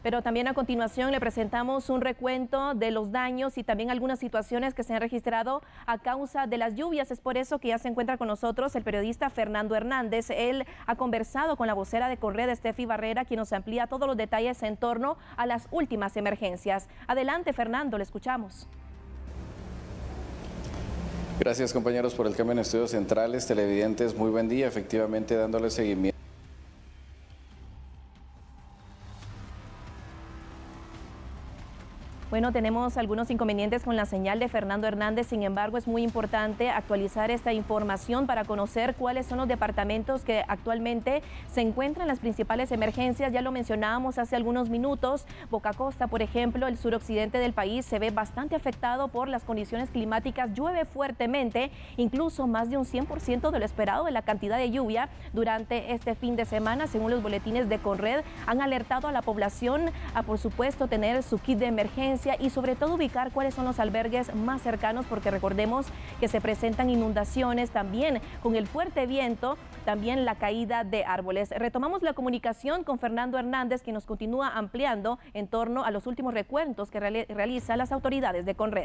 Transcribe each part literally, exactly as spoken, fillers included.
Pero también a continuación le presentamos un recuento de los daños y también algunas situaciones que se han registrado a causa de las lluvias. Es por eso que ya se encuentra con nosotros el periodista Fernando Hernández. Él ha conversado con la vocera de Conred, Steffi Barrera, quien nos amplía todos los detalles en torno a las últimas emergencias. Adelante, Fernando, le escuchamos. Gracias, compañeros, por el cambio en estudios centrales. Televidentes, muy buen día. Efectivamente, dándole seguimiento. Bueno, tenemos algunos inconvenientes con la señal de Fernando Hernández, sin embargo es muy importante actualizar esta información para conocer cuáles son los departamentos que actualmente se encuentran en las principales emergencias. Ya lo mencionábamos hace algunos minutos, Boca Costa, por ejemplo, el suroccidente del país se ve bastante afectado por las condiciones climáticas, llueve fuertemente, incluso más de un cien por ciento de lo esperado de la cantidad de lluvia durante este fin de semana. Según los boletines de Conred, han alertado a la población a, por supuesto, tener su kit de emergencia y sobre todo ubicar cuáles son los albergues más cercanos, porque recordemos que se presentan inundaciones también con el fuerte viento, también la caída de árboles. Retomamos la comunicación con Fernando Hernández, que nos continúa ampliando en torno a los últimos recuentos que realizan las autoridades de Conred.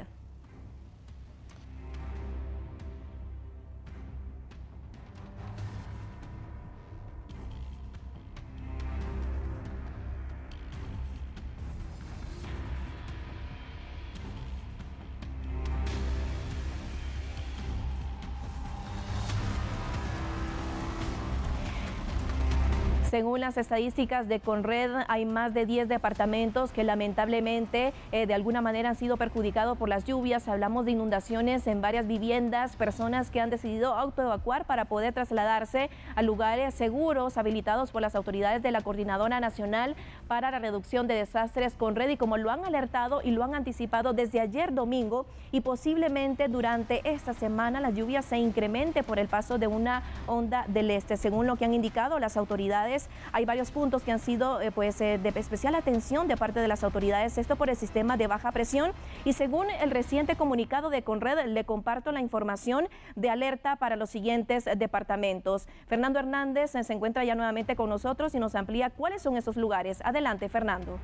Según las estadísticas de Conred, hay más de diez departamentos que lamentablemente eh, de alguna manera han sido perjudicados por las lluvias. Hablamos de inundaciones en varias viviendas, personas que han decidido autoevacuar para poder trasladarse a lugares seguros habilitados por las autoridades de la Coordinadora Nacional para la Reducción de Desastres Conred, y como lo han alertado y lo han anticipado desde ayer domingo, y posiblemente durante esta semana las lluvias se incremente por el paso de una onda del este. Según lo que han indicado las autoridades, hay varios puntos que han sido eh, pues, eh, de especial atención de parte de las autoridades, esto por el sistema de baja presión, y según el reciente comunicado de Conred, le comparto la información de alerta para los siguientes departamentos. Fernando Hernández eh, se encuentra ya nuevamente con nosotros y nos amplía cuáles son esos lugares. Adelante, Fernando.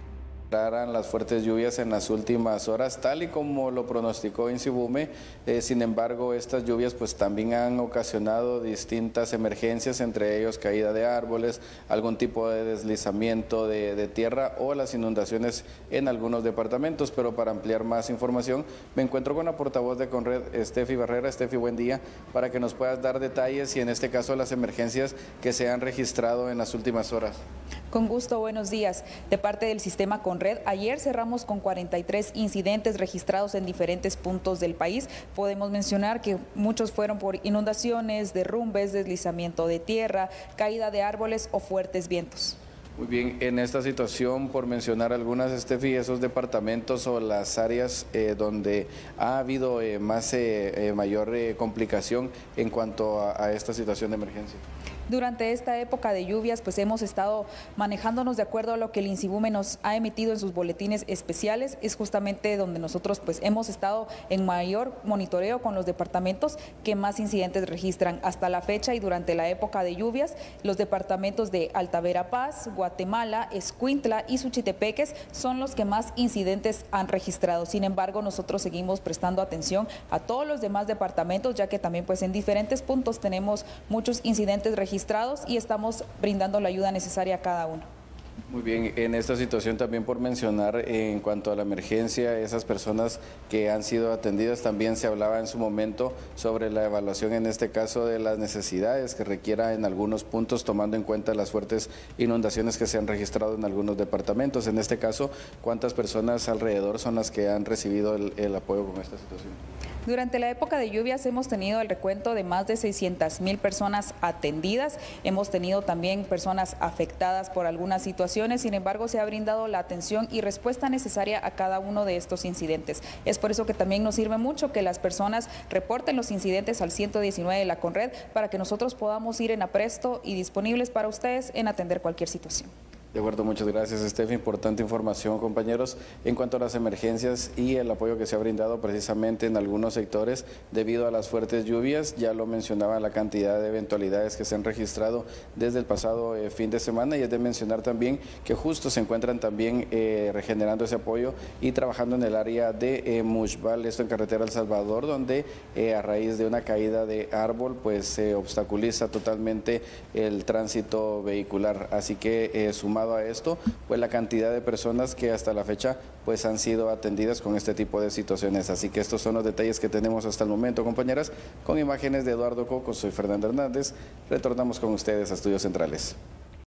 Las fuertes lluvias en las últimas horas, tal y como lo pronosticó INSIBUME. Eh, sin embargo, estas lluvias pues también han ocasionado distintas emergencias, entre ellos caída de árboles, algún tipo de deslizamiento de, de tierra o las inundaciones en algunos departamentos. Pero para ampliar más información, me encuentro con la portavoz de Conred, Steffi Barrera. Steffi, buen día, para que nos puedas dar detalles y en este caso las emergencias que se han registrado en las últimas horas. Con gusto, buenos días. De parte del sistema Conred, ayer cerramos con cuarenta y tres incidentes registrados en diferentes puntos del país. Podemos mencionar que muchos fueron por inundaciones, derrumbes, deslizamiento de tierra, caída de árboles o fuertes vientos. Muy bien, en esta situación, por mencionar algunas, Steffi, esos departamentos o las áreas eh, donde ha habido eh, más eh, eh, mayor eh, complicación en cuanto a, a esta situación de emergencia. Durante esta época de lluvias, pues hemos estado manejándonos de acuerdo a lo que el INSIBUME nos ha emitido en sus boletines especiales. Es justamente donde nosotros pues hemos estado en mayor monitoreo con los departamentos que más incidentes registran hasta la fecha, y durante la época de lluvias, los departamentos de Alta Verapaz, Guatemala, Escuintla y Suchitepeques son los que más incidentes han registrado. Sin embargo, nosotros seguimos prestando atención a todos los demás departamentos, ya que también pues en diferentes puntos tenemos muchos incidentes registrados y estamos brindando la ayuda necesaria a cada uno. Muy bien, en esta situación también por mencionar en cuanto a la emergencia, esas personas que han sido atendidas, también se hablaba en su momento sobre la evaluación en este caso de las necesidades que requiera en algunos puntos, tomando en cuenta las fuertes inundaciones que se han registrado en algunos departamentos. En este caso, ¿cuántas personas alrededor son las que han recibido el, el apoyo con esta situación? Durante la época de lluvias hemos tenido el recuento de más de seiscientas mil personas atendidas, hemos tenido también personas afectadas por algunas situaciones, sin embargo se ha brindado la atención y respuesta necesaria a cada uno de estos incidentes. Es por eso que también nos sirve mucho que las personas reporten los incidentes al ciento diecinueve de la Conred para que nosotros podamos ir en apresto y disponibles para ustedes en atender cualquier situación. De acuerdo, muchas gracias, Steph. Importante información, compañeros, en cuanto a las emergencias y el apoyo que se ha brindado precisamente en algunos sectores debido a las fuertes lluvias. Ya lo mencionaba, la cantidad de eventualidades que se han registrado desde el pasado eh, fin de semana, y es de mencionar también que justo se encuentran también eh, regenerando ese apoyo y trabajando en el área de eh, Mushbal, esto en carretera El Salvador, donde eh, a raíz de una caída de árbol pues se obstaculiza totalmente el tránsito vehicular. Así que eh, sumado a esto, pues la cantidad de personas que hasta la fecha pues han sido atendidas con este tipo de situaciones. Así que estos son los detalles que tenemos hasta el momento, compañeras. Con imágenes de Eduardo Coco, soy Fernando Hernández. Retornamos con ustedes a Estudios Centrales.